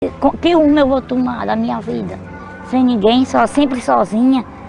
Que rumo eu vou tomar da minha vida? Sem ninguém, sempre sozinha.